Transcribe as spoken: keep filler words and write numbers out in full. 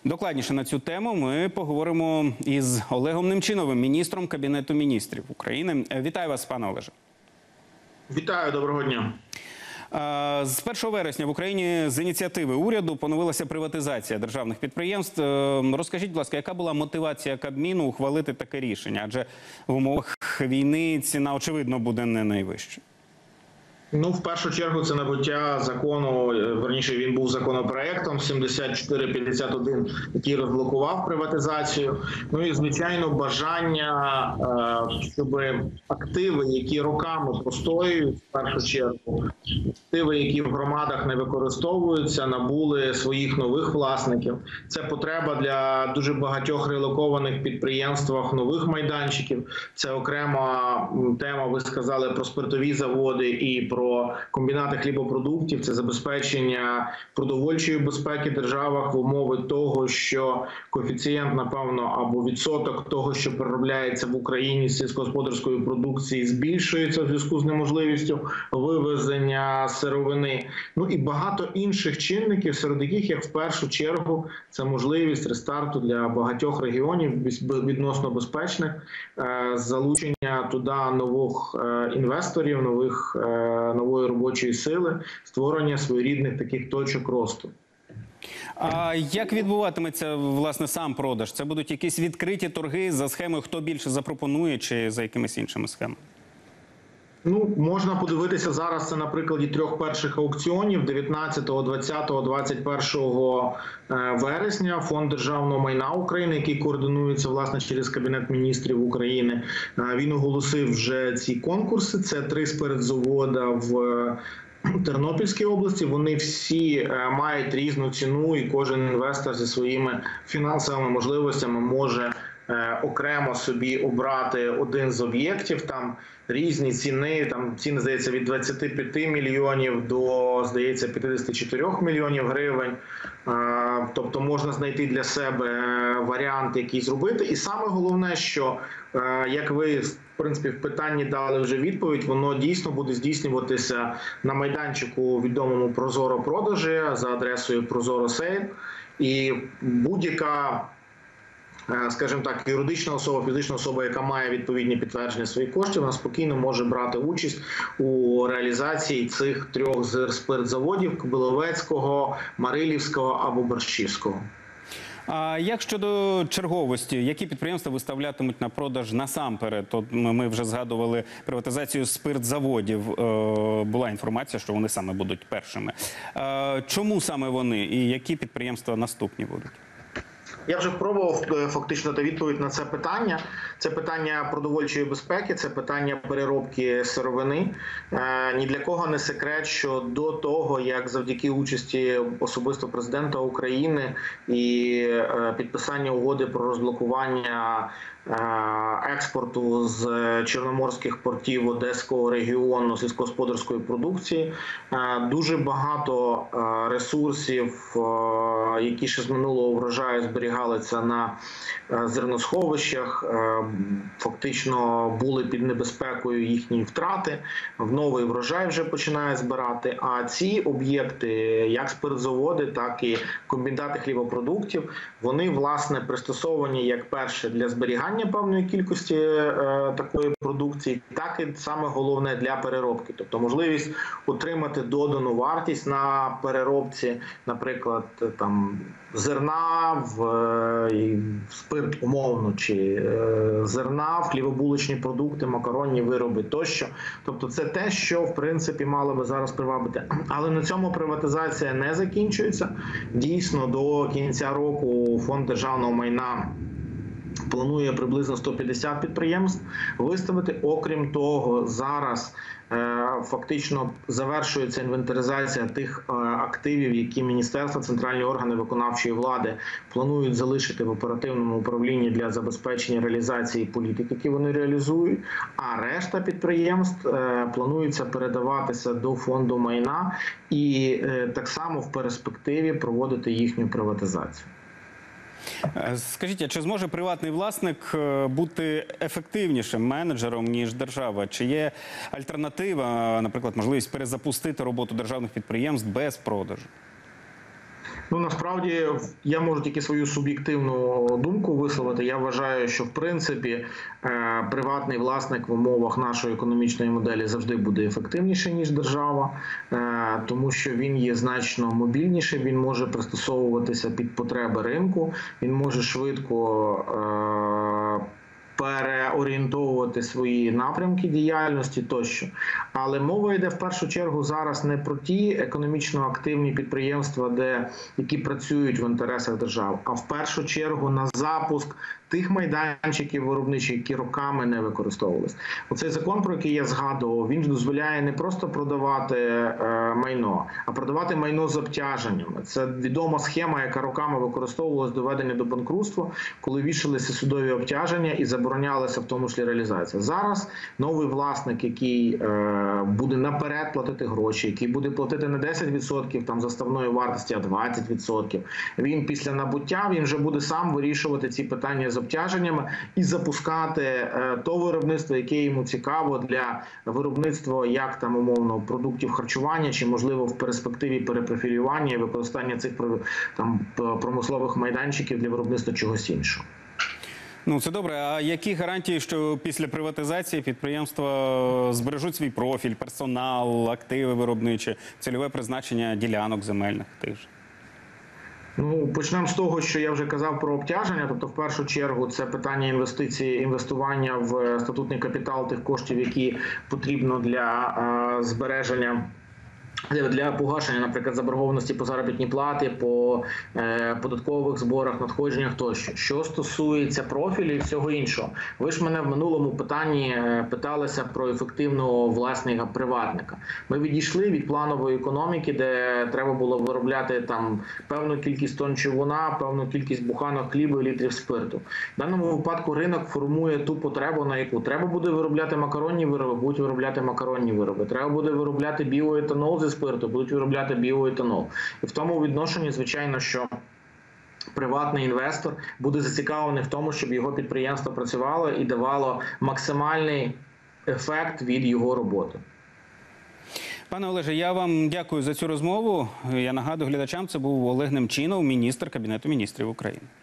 Докладніше на цю тему ми поговоримо із Олегом Немчиновим, міністром Кабінету міністрів України. Вітаю вас, пане Олеже. Вітаю, доброго дня. З першого вересня в Україні з ініціативи уряду поновилася приватизація державних підприємств. Розкажіть, будь ласка, яка була мотивація Кабміну ухвалити таке рішення? Адже в умовах війни ціна, очевидно, буде не найвища. Ну, в першу чергу, це набуття закону, верніше, він був законопроектом сімдесят чотири п'ятдесят один, який розблокував приватизацію. Ну і, звичайно, бажання, щоб активи, які роками простоюють, в першу чергу, активи, які в громадах не використовуються, набули своїх нових власників. Це потреба для дуже багатьох релокованих підприємствах нових майданчиків. Це окрема тема, ви сказали, про спиртові заводи і про про комбінати хлібопродуктів, це забезпечення продовольчої безпеки в державах в умови того, що коефіцієнт, напевно, або відсоток того, що переробляється в Україні з сільськогосподарської продукції, збільшується в зв'язку з неможливістю вивезення сировини. Ну і багато інших чинників, серед яких, як в першу чергу, це можливість рестарту для багатьох регіонів відносно безпечних, залучення туди нових інвесторів, нових нової робочої сили, створення своєрідних таких точок росту. А як відбуватиметься, власне, сам продаж? Це будуть якісь відкриті торги за схемою, хто більше запропонує, чи за якимись іншими схемами? Ну, можна подивитися зараз це на прикладі трьох перших аукціонів дев'ятнадцятого, двадцятого, двадцять першого вересня. Фонд державного майна України, який координується, власне, через Кабінет міністрів України, він оголосив вже ці конкурси. Це три спиртзавода в Тернопільській області. Вони всі мають різну ціну, і кожен інвестор зі своїми фінансовими можливостями може окремо собі обрати один з об'єктів. Там різні ціни, там ціни, здається, від двадцяти п'яти мільйонів до, здається, п'ятдесят чотири мільйонів гривень. Тобто можна знайти для себе варіант, який зробити. І саме головне, що, як ви, в принципі, в питанні дали вже відповідь, воно дійсно буде здійснюватися на майданчику відомому Прозоро-продажі за адресою Прозоро.Сейл. І будь-яка, скажімо так, юридична особа, фізична особа, яка має відповідні підтвердження своїх коштів, вона спокійно може брати участь у реалізації цих трьох спиртзаводів – Кобиловецького, Марилівського або Борщівського. А як щодо черговості? Які підприємства виставлятимуть на продаж насамперед? От ми вже згадували приватизацію спиртзаводів. Була інформація, що вони саме будуть першими. Чому саме вони і які підприємства наступні будуть? Я вже пробував фактично дати відповідь на це питання. Це питання продовольчої безпеки, це питання переробки сировини. Ні для кого не секрет, що до того, як завдяки участі особисто президента України і підписання угоди про розблокування експорту з чорноморських портів Одеського регіону сільськогосподарської продукції, дуже багато ресурсів, які ще з минулого врожаю зберігалися на зерносховищах, фактично були під небезпекою їхньої втрати, в новий врожай вже починає збирати. А ці об'єкти, як спиртзаводи, так і комбінати хлібопродуктів, вони, власне, пристосовані, як перше, для зберігання певної кількості е, такої продукції, так і саме головне для переробки. Тобто можливість отримати додану вартість на переробці, наприклад, там зерна в е, спирт умовно, чи е, зерна в хлібобулочні продукти, макаронні вироби тощо. Тобто це те, що, в принципі, мало би зараз привабити. Але на цьому приватизація не закінчується. Дійсно, до кінця року Фонд державного майна планує приблизно сто п'ятдесят підприємств виставити. Окрім того, зараз е, фактично завершується інвентаризація тих е, активів, які міністерства, центральні органи виконавчої влади планують залишити в оперативному управлінні для забезпечення реалізації політик, які вони реалізують. А решта підприємств е, планується передаватися до фонду майна і е, так само в перспективі проводити їхню приватизацію. Скажіть, а чи зможе приватний власник бути ефективнішим менеджером, ніж держава? Чи є альтернатива, наприклад, можливість перезапустити роботу державних підприємств без продажу? Ну, насправді, я можу тільки свою суб'єктивну думку висловити. Я вважаю, що в принципі е, приватний власник в умовах нашої економічної моделі завжди буде ефективніший, ніж держава, е, тому що він є значно мобільніший, він може пристосовуватися під потреби ринку, він може швидко е, переорієнтовувати свої напрямки діяльності тощо. Але мова йде в першу чергу зараз не про ті економічно активні підприємства, де, які працюють в інтересах держави, а в першу чергу на запуск тих майданчиків виробничих, які роками не використовувалися. Оцей закон, про який я згадував, він дозволяє не просто продавати е, майно, а продавати майно з обтяженнями. Це відома схема, яка роками використовувалася до ведення до банкрутства, коли вішалися судові обтяження і заборонялася в тому числі реалізація. Зараз новий власник, який е, буде наперед платити гроші, який буде платити не десять відсотків там заставної вартості, а двадцять відсотків, він після набуття він вже буде сам вирішувати ці питання з обтяженнями і запускати е, то виробництво, яке йому цікаво для виробництва як там умовно продуктів харчування, чи можливо в перспективі перепрофілювання і використання цих там промислових майданчиків для виробництва чогось іншого. Ну, це добре. А які гарантії, що після приватизації підприємства збережуть свій профіль, персонал, активи виробничі, цільове призначення ділянок земельних тих же? Ну, почнемо з того, що я вже казав про обтяження. Тобто, в першу чергу, це питання інвестиції, інвестування в статутний капітал тих коштів, які потрібно для е, збереження, для погашення, наприклад, заборгованості по заробітній платі, по е, податкових зборах, надходженнях тощо. Що стосується профілів і всього іншого. Ви ж мене в минулому питанні е, питалися про ефективного власника-приватника. Ми відійшли від планової економіки, де треба було виробляти там певну кількість тонн човуна, певну кількість буханок хліба і літрів спирту. В даному випадку ринок формує ту потребу, на яку треба буде виробляти макаронні вироби, будуть виробляти макаронні вироби. Треба буде виробляти біоетанол зі спирту, будуть виробляти біоетанол. І в тому відношенні, звичайно, що приватний інвестор буде зацікавлений в тому, щоб його підприємство працювало і давало максимальний ефект від його роботи. Пане Олеже, я вам дякую за цю розмову. Я нагадую глядачам, це був Олег Немчінов, міністр Кабінету міністрів України.